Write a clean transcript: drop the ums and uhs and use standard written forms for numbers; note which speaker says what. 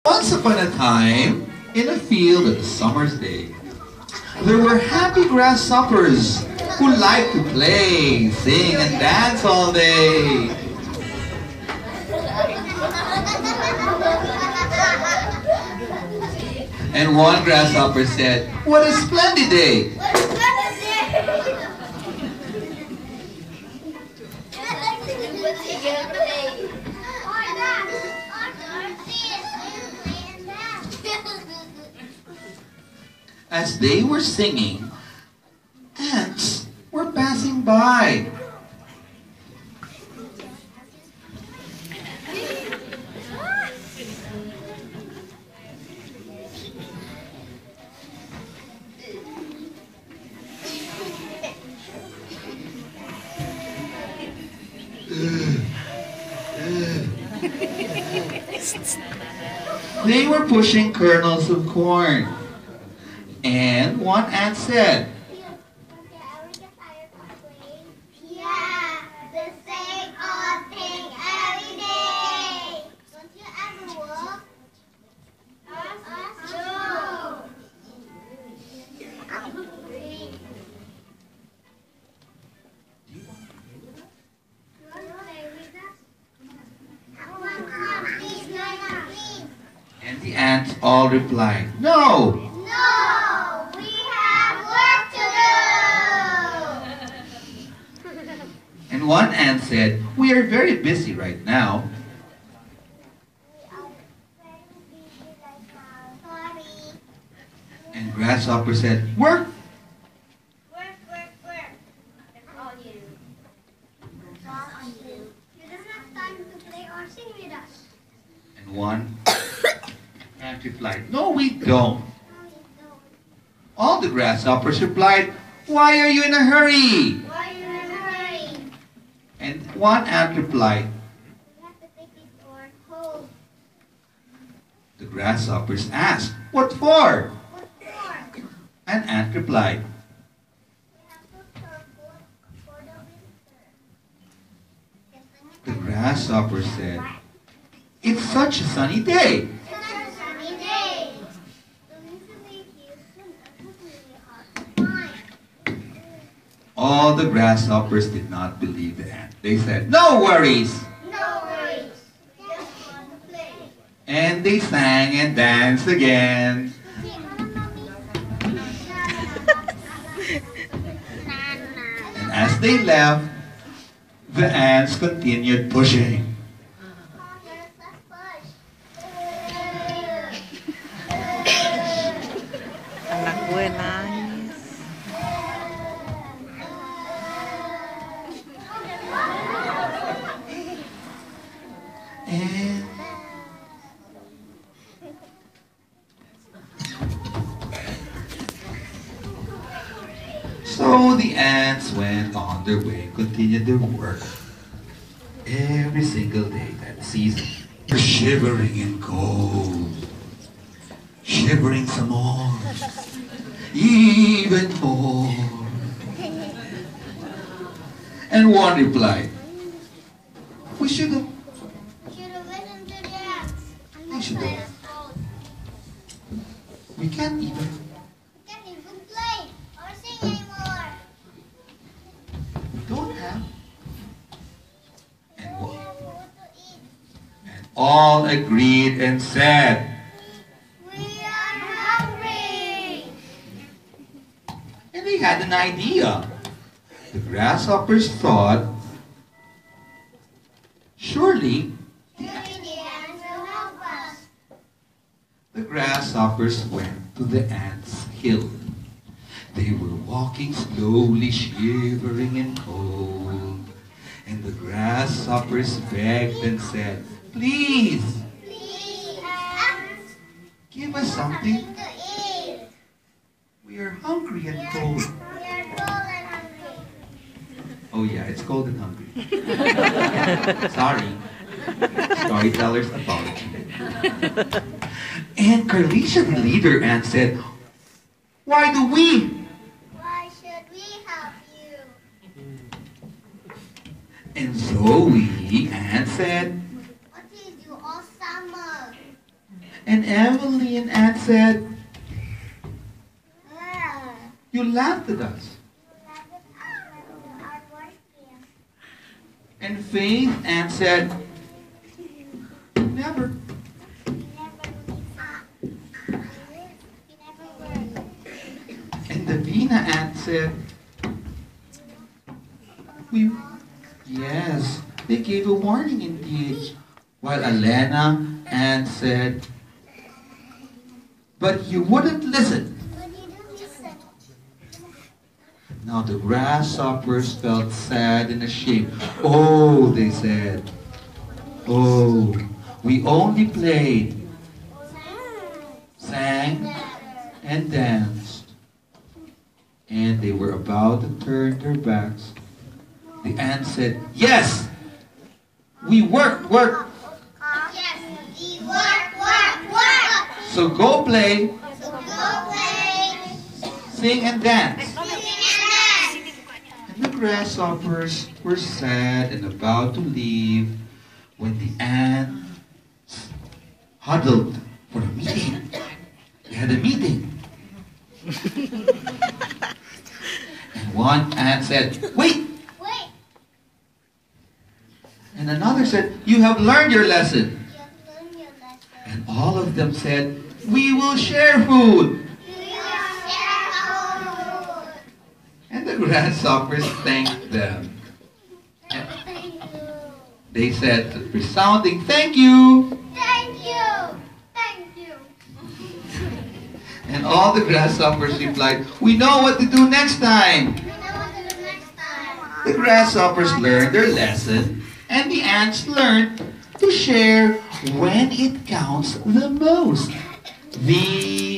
Speaker 1: Once upon a time, in a field on a summer's day, there were happy grasshoppers who liked to play, sing, and dance all day. And one grasshopper said, "What a splendid day!" As they were singing, ants were passing by. They were pushing kernels of corn. And one ant said,
Speaker 2: "Yeah, the same old thing every day. Don't you ever walk?" No.
Speaker 1: And the ants all replied, "No!
Speaker 2: No, we have work to do."
Speaker 1: And one ant said, "We are very busy right now."
Speaker 2: Sorry.
Speaker 1: And grasshopper said, "Work!"
Speaker 2: Work. That's all you. That's all you. You don't have time to play or sing with us.
Speaker 1: And one ant replied, "No, we don't." All the grasshoppers replied, "Why are you in a hurry?"
Speaker 2: Why are you in a hurry?
Speaker 1: And one ant replied,
Speaker 2: We have to take this corn home.
Speaker 1: the grasshoppers asked, "What for?"
Speaker 2: What for?
Speaker 1: An ant replied,
Speaker 2: We have to store food for the winter.
Speaker 1: the grasshopper said, "It's such a sunny day."
Speaker 2: It's a sunny day. The winter vacation is really hard to find.
Speaker 1: All the grasshoppers did not believe the ant. They said, "No worries."
Speaker 2: No worries. Just want to play.
Speaker 1: And they sang and danced again. And as they left, the ants continued pushing.
Speaker 3: Anak gue nangis.
Speaker 1: And so the ants went on their way, continued their work every single day that season. They're shivering in cold, shivering some more, even more. And one replied, "We should have
Speaker 2: Should have listened to the ants.
Speaker 1: We should have. We can't even.
Speaker 2: We can't even play or sing anymore.
Speaker 1: We don't have." And,
Speaker 2: We have food to eat.
Speaker 1: and all agreed and said,
Speaker 2: We are hungry.
Speaker 1: and they had an idea. The grasshoppers thought, surely
Speaker 2: Surely the ants will help us.
Speaker 1: the grasshoppers went to the ants' hill. They were walking slowly, shivering and cold. And the grasshoppers begged and said, "Please,
Speaker 2: Please, ants,
Speaker 1: give us something.
Speaker 2: something to eat.
Speaker 1: We are hungry and cold."
Speaker 2: We are cold and hungry.
Speaker 1: Oh yeah, it's cold and hungry. Sorry. Storyteller's apology. And Carlicia, the leader ant, said, "Why do we?"
Speaker 2: Why should we help you?
Speaker 1: And Zoe ant said,
Speaker 2: What did you do all summer?
Speaker 1: And Emily and Anne said, you laughed at us. And Faith answered, never. And Davina answered, yes, they gave a warning indeed. While Elena said, but you wouldn't listen. Now the grasshoppers felt sad and ashamed. Oh, they said, oh, we only played, sang, and danced. And they were about to turn their backs. The ant said, yes, we work.
Speaker 2: Yes, we work.
Speaker 1: So go play, sing and dance. And the grasshoppers were sad and about to leave when the ants huddled for a meeting. They had a meeting. And one ant said, wait. And another said, you have learned your lesson. And all of them said, we will share food. And the grasshoppers thanked them. And they said a resounding thank you. And all the grasshoppers replied, we know what to do next time. The grasshoppers learned their lesson, and the ants learned to share when it counts the most. The